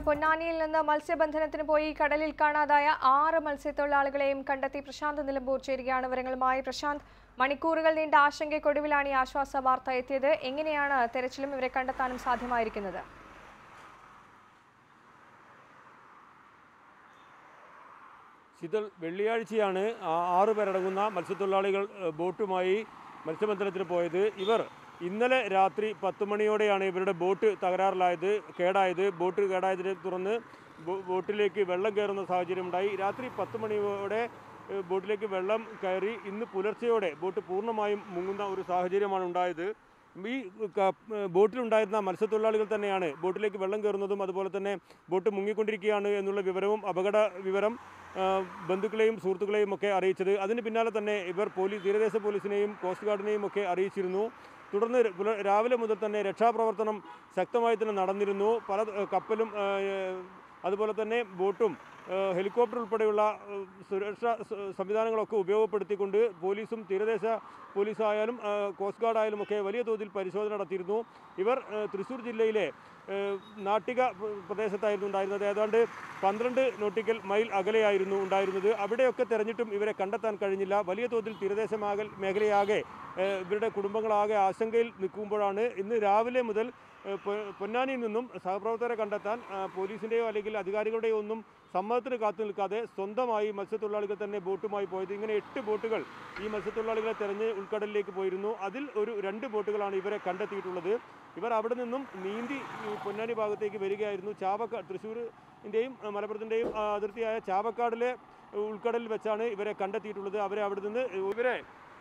പൊന്നാനിയിൽ നിന്ന് മത്സ്യബന്ധനത്തിന് പോയി കടലിൽ കാണാതായ 6 മത്സ്യത്തൊഴിലാളികളെയും കണ്ടെത്തി പ്രശാന്ത് നിലമ്പൂർ ചേരുകയാണ്. വിവരങ്ങളുമായി പ്രശാന്ത്, മണിക്കൂറുകൾ നീണ്ട ആശങ്കയ്ക്കൊടുവിലാണ് ഈ ആശ്വാസ വാർത്ത എത്തിയത്. എങ്ങനെയാണ് തെരച്ചിലും ഇവരെ കണ്ടെത്താനും സാധ്യമായിരിക്കുന്നത്? ശീതൾ, വെള്ളിയാഴ്ചയാണ് 6 പേരടങ്ങുന്ന മത്സ്യത്തൊഴിലാളികൾ ബോട്ടുമായി മത്സ്യബന്ധനത്തിന് പോയത്. ഇവർ ഇന്നലെ രാത്രി 10 മണിയോടെയാണ് ഇവരുടെ ബോട്ട് കേടായത്. ബോട്ട് കേടായതിനെ തുടർന്ന് ബോട്ടിലേക്ക് വെള്ളം കയറുന്ന സാഹചര്യമുണ്ടായി. രാത്രി 10 മണിയോടെ ബോട്ടിലേക്ക് വെള്ളം കയറി ഇന്ന് പുലർച്ചെയോടെ ബോട്ട് പൂർണ്ണമായും മുങ്ങുന്ന ഒരു സാഹചര്യമാണ് ഉണ്ടായത്. ഈ ബോട്ടിലുണ്ടായിരുന്ന മത്സ്യത്തൊഴിലാളികൾ തന്നെയാണ് ബോട്ടിലേക്ക് വെള്ളം കയറുന്നതും അതുപോലെ തന്നെ ബോട്ട് മുങ്ങിക്കൊണ്ടിരിക്കുകയാണ് എന്നുള്ള വിവരവും അപകട വിവരം ബന്ധുക്കളെയും സുഹൃത്തുക്കളെയും ഒക്കെ അറിയിച്ചത്. അതിന് പിന്നാലെ തന്നെ ഇവർ തീരദേശ പോലീസിനെയും കോസ്റ്റ് ഗാർഡിനെയും ഒക്കെ അറിയിച്ചിരുന്നു. തുടർന്ന് രാവിലെ മുതൽ തന്നെ രക്ഷാപ്രവർത്തനം ശക്തമായി തന്നെ നടന്നിരുന്നു. പല കപ്പലും അതുപോലെ തന്നെ ബോട്ടും ഹെലികോപ്റ്റർ ഉൾപ്പെടെയുള്ള സുരക്ഷാ സംവിധാനങ്ങളൊക്കെ ഉപയോഗപ്പെടുത്തിക്കൊണ്ട് പോലീസും തീരദേശ പോലീസായാലും കോസ്റ്റ് ഗാർഡ് ആയാലും ഒക്കെ വലിയ തോതിൽ പരിശോധന നടത്തിയിരുന്നു. ഇവർ തൃശ്ശൂർ ജില്ലയിലെ നാട്ടിക പ്രദേശത്തായിരുന്നു ഉണ്ടായിരുന്നത്. ഏതാണ്ട് 12 നോട്ടിക്കൽ മൈൽ അകലെയായിരുന്നു ഉണ്ടായിരുന്നത്. അവിടെയൊക്കെ തെരഞ്ഞിട്ടും ഇവരെ കണ്ടെത്താൻ കഴിഞ്ഞില്ല. വലിയ തോതിൽ തീരദേശ മേഖലയാകെ ഇവരുടെ കുടുംബങ്ങളാകെ ആശങ്കയിൽ നിൽക്കുമ്പോഴാണ് ഇന്ന് രാവിലെ മുതൽ പൊന്നാനിയിൽ നിന്നും സഹപ്രവർത്തകരെ കണ്ടെത്താൻ പോലീസിൻ്റെയോ അല്ലെങ്കിൽ അധികാരികളുടെയോ ഒന്നും സമ്മതത്തിന് കാത്തു നിൽക്കാതെ സ്വന്തമായി മത്സ്യത്തൊഴിലാളികൾ തന്നെ ബോട്ടുമായി പോയത്. ഇങ്ങനെ 8 ബോട്ടുകൾ ഈ മത്സ്യത്തൊഴിലാളികളെ തെരഞ്ഞ് ഉൾക്കടലിലേക്ക് പോയിരുന്നു. അതിൽ 2 ബോട്ടുകളാണ് ഇവരെ കണ്ടെത്തിയിട്ടുള്ളത്. ഇവർ അവിടെ നിന്നും നീന്തി പൊന്നാനി ഭാഗത്തേക്ക് വരികയായിരുന്നു. തൃശ്ശൂരിൻ്റെയും മലപ്പുറത്തിൻ്റെയും അതിർത്തിയായ ചാവക്കാടിലെ ഉൾക്കടലിൽ വെച്ചാണ് ഇവരെ കണ്ടെത്തിയിട്ടുള്ളത്. ഇവരെ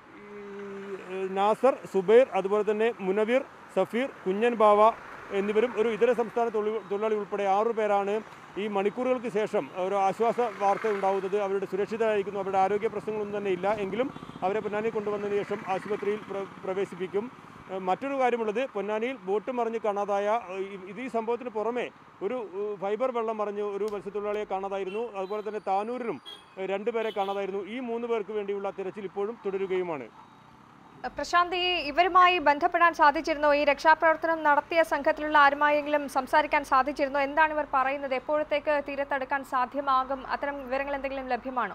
നാസർ, സുബൈർ, അതുപോലെ തന്നെ മുനവീർ, സഫീർ, കുഞ്ഞൻ ബാവ എന്നിവരും ഒരു ഇതര സംസ്ഥാന തൊഴിലാളി ഉൾപ്പെടെ 6 പേരാണ് ഈ മണിക്കൂറുകൾക്ക് ശേഷം ഒരു ആശ്വാസ വാർത്ത ഉണ്ടാവുന്നത്. അവരുടെ സുരക്ഷിതരായിരിക്കുന്നു. അവരുടെ ആരോഗ്യ പ്രശ്നങ്ങളൊന്നും തന്നെ ഇല്ല. എങ്കിലും അവരെ പൊന്നാനി കൊണ്ടുവന്നതിന് ശേഷം ആശുപത്രിയിൽ പ്രവേശിപ്പിക്കും. മറ്റൊരു കാര്യമുള്ളത്, പൊന്നാനിയിൽ ബോട്ട് മറിഞ്ഞ് കാണാതായ ഈ സംഭവത്തിന് പുറമെ ഒരു ഫൈബർ വെള്ളം മറിഞ്ഞ് ഒരു മത്സ്യത്തൊഴിലാളിയെ കാണാതായിരുന്നു. അതുപോലെ തന്നെ താനൂരിലും 2 പേരെ കാണാതായിരുന്നു. ഈ 3 പേർക്ക് വേണ്ടിയുള്ള തിരച്ചിൽ ഇപ്പോഴും തുടരുകയുമാണ്. പ്രശാന്ത്, ഇവരുമായി ബന്ധപ്പെടാൻ സാധിച്ചിരുന്നോ? ഈ രക്ഷാപ്രവർത്തനം നടത്തിയ സംഘത്തിലുള്ള ആരുമായെങ്കിലും സംസാരിക്കാൻ സാധിച്ചിരുന്നോ? എന്താണ് ഇവർ പറയുന്നത്? എപ്പോഴത്തേക്ക് തീരത്തടുക്കാൻ സാധ്യമാകും? അത്തരം വിവരങ്ങൾ എന്തെങ്കിലും ലഭ്യമാണോ?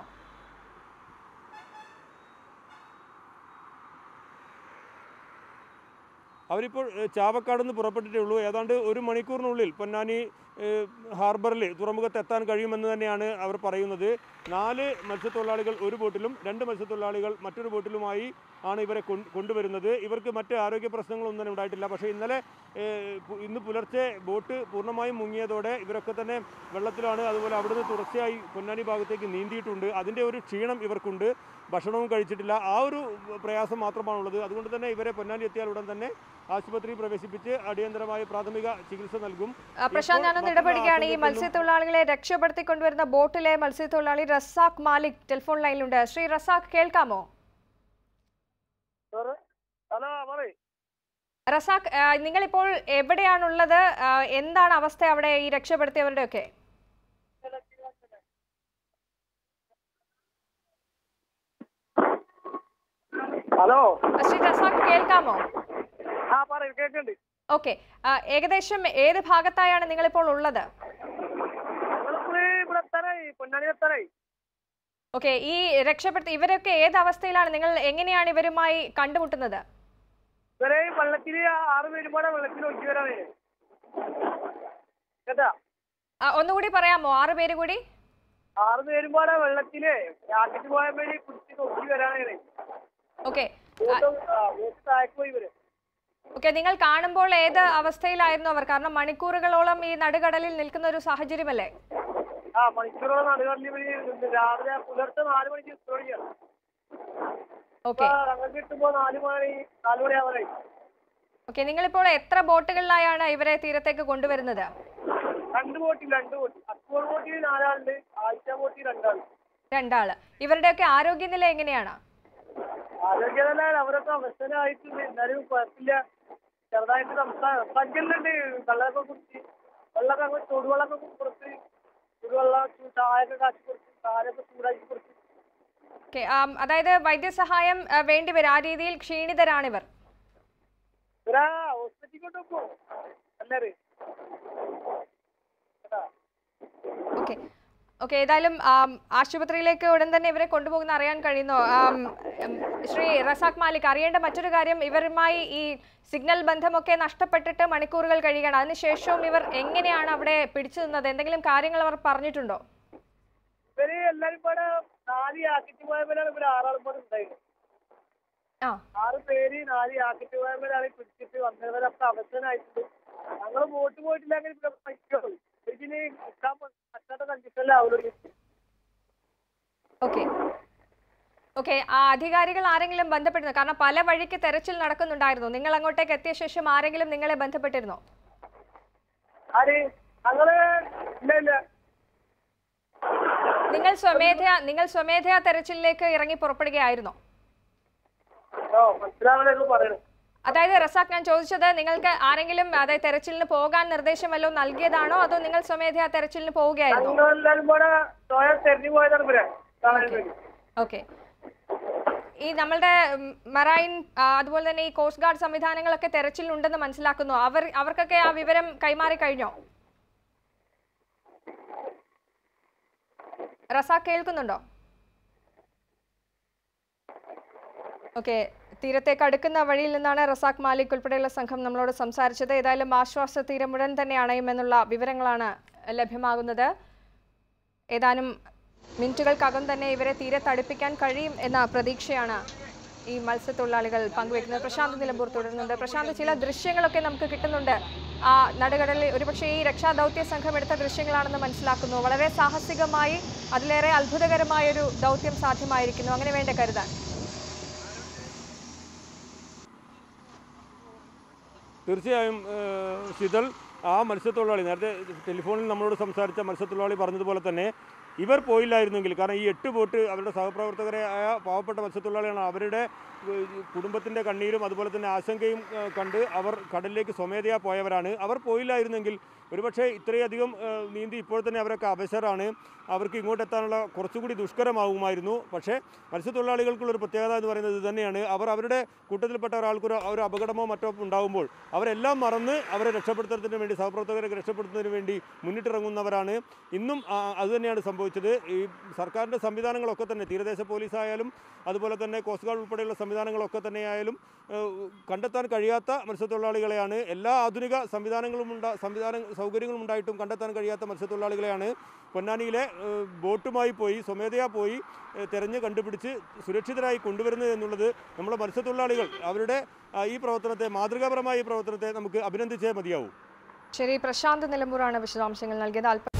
അവരിപ്പോൾ ചാവക്കാട് നിന്ന് പുറപ്പെട്ടിട്ടേ ഉള്ളൂ. ഏതാണ്ട് 1 മണിക്കൂറിനുള്ളിൽ പൊന്നാനി ഹാർബറിൽ തുറമുഖത്ത് എത്താൻ കഴിയുമെന്ന് തന്നെയാണ് അവർ പറയുന്നത്. 4 മത്സ്യത്തൊഴിലാളികൾ ഒരു ബോട്ടിലും 2 മത്സ്യത്തൊഴിലാളികൾ മറ്റൊരു ബോട്ടിലുമായി ആണ് ഇവരെ കൊണ്ടുവരുന്നത്. ഇവർക്ക് മറ്റ് ആരോഗ്യ പ്രശ്നങ്ങളൊന്നും തന്നെ ഉണ്ടായിട്ടില്ല. പക്ഷേ ഇന്ന് പുലർച്ചെ ബോട്ട് പൂർണ്ണമായും മുങ്ങിയതോടെ ഇവരൊക്കെ തന്നെ വെള്ളത്തിലാണ്. അതുപോലെ അവിടുന്ന് തുടർച്ചയായി പൊന്നാനി ഭാഗത്തേക്ക് നീന്തിയിട്ടുണ്ട്. അതിൻ്റെ ഒരു ക്ഷീണം ഇവർക്കുണ്ട്. ഭക്ഷണവും കഴിച്ചിട്ടില്ല. ആ ഒരു പ്രയാസം മാത്രമാണുള്ളത്. അതുകൊണ്ട് തന്നെ ഇവരെ പൊന്നാനി എത്തിയാൽ ഉടൻ തന്നെ ആശുപത്രിയിൽ പ്രവേശിപ്പിച്ച് അടിയന്തരമായ പ്രാഥമിക ചികിത്സ നൽകും. പ്രശാന്ത്, ഞാനൊന്ന് ഇടപെടുകയാണ്. ഈ മത്സ്യത്തൊഴിലാളികളെ രക്ഷപ്പെടുത്തിക്കൊണ്ടുവരുന്ന ബോട്ടിലെ മത്സ്യത്തൊഴിലാളി റസാഖ് മാലിക് ടെലിഫോൺ ലൈനിലുണ്ട്. ശ്രീ റസാഖ്, കേൾക്കാമോ? റസാഖ്, നിങ്ങളിപ്പോൾ എവിടെയാണുള്ളത്? എന്താണ് അവസ്ഥ അവിടെ, ഈ രക്ഷപ്പെടുത്തിയവരുടെ ഒക്കെ? ഹലോ ശ്രീ റസാഖ്, കേൾക്കാമോ? കേൾക്കുന്നുണ്ട്. ഓക്കെ, ഏകദേശം ഏത് ഭാഗത്തായാണ് നിങ്ങളിപ്പോൾ ഉള്ളത്? ഓക്കെ, ഈ രക്ഷപ്പെടുത്തി ഇവരൊക്കെ ഏത് അവസ്ഥയിലാണ്? നിങ്ങൾ എങ്ങനെയാണ് ഇവരുമായി കണ്ടുമുട്ടുന്നത്? ഇവരെ വെള്ളത്തിൽ 6 പേരും കൂടെ വെള്ളത്തിൽ ഒഴുകി വരാണ് കേട്ടാ. ഒന്നുകൂടി പറയാമോ? 6 പേര് കൂടി 6 പേരും കൂടെ വെള്ളത്തില് യാത്രക്ക് പോയ വേണ്ടി കുടിച്ച് ഒഴുകി വരാനാണ്. ഓക്കെ പോയി വരും. ഓക്കെ, നിങ്ങൾ കാണുമ്പോൾ ഏത് അവസ്ഥയിലായിരുന്നു അവർ? കാരണം മണിക്കൂറുകളോളം ഈ നടുകടലിൽ നിൽക്കുന്ന ഒരു സാഹചര്യമല്ലേ? മണിക്കൂറോളം നടുകടലിൽ രാവിലെ പുലർച്ചെ 4 മണിക്ക് തുടങ്ങിയാണ്. കിട്ടുമ്പോ 4 മണിയാവാനായി. ഓക്കെ, നിങ്ങളിപ്പോൾ എത്ര ബോട്ടുകളിലായാണ് ഇവരെ തീരത്തേക്ക് കൊണ്ടുവരുന്നത്? 2 ബോട്ടിൽ. അക്ബോൾ ബോട്ടിൽ 4 ആളുണ്ട്. ആയിഷ ബോട്ടിൽ 2 ആള്. 2 ആള്. ഇവരുടെയൊക്കെ ആരോഗ്യനില എങ്ങനെയാണ്? ആരോഗ്യനില അവരൊക്കെ അവസ്ഥയിലായിട്ടുണ്ട്. എന്നാലും കുഴപ്പമില്ല. ചെറുതായിട്ട് സംസാരിക്കുന്നുണ്ട്. വെള്ളമൊക്കെ കുടിച്ച് ചൂടുവെള്ളമൊക്കെ കൊടുത്ത് ചൂടുവെള്ളം ചായയൊക്കെ കാച്ചി കൊടുത്ത് കാലൊക്കെ ചൂടാക്കി കൊടുത്ത്. അതായത് വൈദ്യസഹായം വേണ്ടിവരും. ആ രീതിയിൽ ക്ഷീണിതരാണിവർ. ഹോസ്പിറ്റലിൽ കൊണ്ടുപോകും എല്ലാവരും. ഓക്കെ, ഏതായാലും ആശുപത്രിയിലേക്ക് ഉടൻ തന്നെ ഇവരെ കൊണ്ടുപോകുന്ന അറിയാൻ കഴിയുന്നു. ശ്രീ റസാഖ് മാലിക്, അറിയേണ്ട മറ്റൊരു കാര്യം, ഇവരുമായി ഈ സിഗ്നൽ ബന്ധമൊക്കെ നഷ്ടപ്പെട്ടിട്ട് മണിക്കൂറുകൾ കഴിയുകയാണ്. അതിനുശേഷവും ഇവർ എങ്ങനെയാണ് അവിടെ പിടിച്ചു നിന്നത്? എന്തെങ്കിലും കാര്യങ്ങൾ അവർ പറഞ്ഞിട്ടുണ്ടോ? ഇവര് എല്ലാരും കൂടെ 4 ആക്കിട്ട് പോയപ്പോഴാണ് ഇവര് 6 ആളും കൂടെ ഉണ്ടായിരുന്നത്. 6 പേര് 4 ആക്കിട്ട് പോയപ്പോഴാണ് പിടിച്ചിട്ട് വന്നവരൊക്കെ അവസരമായിട്ടുണ്ട്. ഞങ്ങള് വോട്ട് പോയിട്ടില്ലെങ്കിൽ ഇതിന് നിൽക്കാൻ പറ്റാത്ത കണ്ടീഷനിലാവുള്ളൂ. ഓക്കെ ഓക്കെ, ആ അധികാരികൾ ആരെങ്കിലും ബന്ധപ്പെട്ടിരുന്നു? കാരണം പല വഴിക്ക് തെരച്ചിൽ നടക്കുന്നുണ്ടായിരുന്നു. നിങ്ങൾ അങ്ങോട്ടേക്ക് എത്തിയ ശേഷം ആരെങ്കിലും നിങ്ങളെ ബന്ധപ്പെട്ടിരുന്നോ? ആര്? ഞങ്ങള് ഇല്ല. നിങ്ങൾ സ്വമേധയാ തെരച്ചിലിലേക്ക് ഇറങ്ങി പുറപ്പെടുകയായിരുന്നോ? മനസ്സിലാവണോ പറയണേ? അതായത് റസാഖ്, ഞാൻ ചോദിച്ചത്, നിങ്ങൾക്ക് ആരെങ്കിലും അതായത് തെരച്ചിലിന് പോകാൻ നിർദ്ദേശം വല്ലതും നൽകിയതാണോ, അതോ നിങ്ങൾ സ്വമേധയാ തെരച്ചിലിന് പോവുകയായിരുന്നോ? ഓക്കെ, ഈ നമ്മളുടെ മറൈൻ അതുപോലെ തന്നെ ഈ കോസ്റ്റ് ഗാർഡ് സംവിധാനങ്ങളൊക്കെ തെരച്ചിലുണ്ടെന്ന് മനസ്സിലാക്കുന്നു. അവർക്കൊക്കെ ആ വിവരം കൈമാറി കഴിഞ്ഞോ? റസാഖ് കേൾക്കുന്നുണ്ടോ? ഓക്കെ, തീരത്തേക്ക് അടുക്കുന്ന വഴിയിൽ നിന്നാണ് റസാഖ് മാലിക് ഉൾപ്പെടെയുള്ള സംഘം നമ്മളോട് സംസാരിച്ചത്. ഏതായാലും ആശ്വാസ തീരം ഉടൻ തന്നെ അണയുമെന്നുള്ള വിവരങ്ങളാണ് ലഭ്യമാകുന്നത്. ഏതാനും മിനിറ്റുകൾക്കകം തന്നെ ഇവരെ തീരത്തടുപ്പിക്കാൻ കഴിയും എന്ന പ്രതീക്ഷയാണ് ഈ മത്സ്യത്തൊഴിലാളികൾ പങ്കുവയ്ക്കുന്നത്. പ്രശാന്ത് നിലമ്പൂർ തുടരുന്നുണ്ട്. പ്രശാന്ത്, ചില ദൃശ്യങ്ങളൊക്കെ നമുക്ക് കിട്ടുന്നുണ്ട്. ആ നടുകടലിൽ ഒരുപക്ഷെ ഈ രക്ഷാദൗത്യ സംഘം എടുത്ത ദൃശ്യങ്ങളാണെന്ന് മനസ്സിലാക്കുന്നു. വളരെ സാഹസികമായി, അതിലേറെ അത്ഭുതകരമായൊരു ദൗത്യം സാധ്യമായിരിക്കുന്നു. അങ്ങനെ വേണ്ട കരുതാൻ? തീർച്ചയായും ശീതൾ, ആ മത്സ്യത്തൊഴിലാളി നേരത്തെ ടെലിഫോണിൽ നമ്മളോട് സംസാരിച്ച മത്സ്യത്തൊഴിലാളി പറഞ്ഞതുപോലെ തന്നെ ഇവർ പോയില്ലായിരുന്നെങ്കിൽ, കാരണം ഈ 8 ബോട്ട് അവരുടെ സഹപ്രവർത്തകരായ പാവപ്പെട്ട മത്സ്യത്തൊഴിലാളികളാണ്. അവരുടെ കുടുംബത്തിൻ്റെ കണ്ണീരും അതുപോലെ തന്നെ ആശങ്കയും കണ്ട് അവർ കടലിലേക്ക് സ്വമേധയാ പോയവരാണ്. അവർ പോയില്ലായിരുന്നെങ്കിൽ ഒരുപക്ഷെ ഇത്രയധികം നീന്തി ഇപ്പോൾ തന്നെ അവരൊക്കെ അവശരാണ്. അവർക്ക് ഇങ്ങോട്ടെത്താനുള്ള കുറച്ചുകൂടി ദുഷ്കരമാകുമായിരുന്നു. പക്ഷേ മത്സ്യത്തൊഴിലാളികൾക്കുള്ളൊരു പ്രത്യേകത എന്ന് പറയുന്നത് ഇത് തന്നെയാണ്. അവർ അവരുടെ കൂട്ടത്തിൽപ്പെട്ട ഒരാൾക്കൊരു ഒരു അപകടമോ മറ്റോ ഉണ്ടാകുമ്പോൾ അവരെല്ലാം മറന്ന് അവരെ രക്ഷപ്പെടുത്തുന്നതിന് വേണ്ടി, സഹപ്രവർത്തകരെ രക്ഷപ്പെടുത്തുന്നതിന് വേണ്ടി മുന്നിട്ടിറങ്ങുന്നവരാണ്. ഇന്നും അതുതന്നെയാണ് സംഭവിച്ചത്. ഈ സർക്കാരിൻ്റെ സംവിധാനങ്ങളൊക്കെ തന്നെ, തീരദേശ പോലീസായാലും അതുപോലെ തന്നെ കോസ്റ്റ് ഗാർഡ് ഉൾപ്പെടെയുള്ള സംവിധാനങ്ങളൊക്കെ തന്നെയായാലും കണ്ടെത്താൻ കഴിയാത്ത മത്സ്യത്തൊഴിലാളികളെയാണ്. എല്ലാ ആധുനിക സൗകര്യങ്ങളും ഉണ്ടായിട്ടും കണ്ടെത്താൻ കഴിയാത്ത മത്സ്യത്തൊഴിലാളികളെയാണ് പൊന്നാനിയിലെ ബോട്ടുമായി പോയി സ്വമേധയാ പോയി തെരഞ്ഞ് കണ്ടുപിടിച്ച് സുരക്ഷിതരായി കൊണ്ടുവരുന്നത് എന്നുള്ളത് നമ്മുടെ മത്സ്യത്തൊഴിലാളികൾ അവരുടെ ഈ പ്രവർത്തനത്തെ, മാതൃകാപരമായ ഈ പ്രവർത്തനത്തെ നമുക്ക് അഭിനന്ദിച്ചേ മതിയാവൂ. ശരി, പ്രശാന്ത് നിലമ്പൂരാണ് വിശദാംശങ്ങൾ നൽകിയത്.